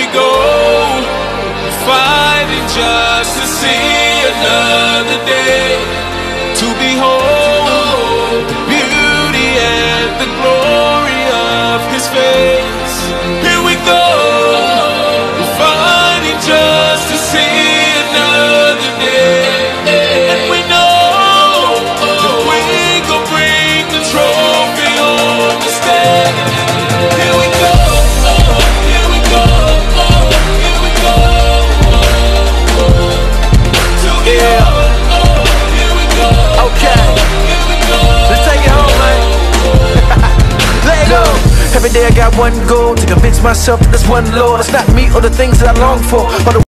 go, fighting just to see another day, to behold the beauty and the glory of His face. Here we go, fighting just to see another day, and we know that we gon' bring the trophy on the stage. Here we go, here we go, here we go, together. Here we go, Okay, here we go. let's take it home, man. Let go. Every day I got one goal, to convince myself that there's one Lord. It's not me or the things that I long for, or the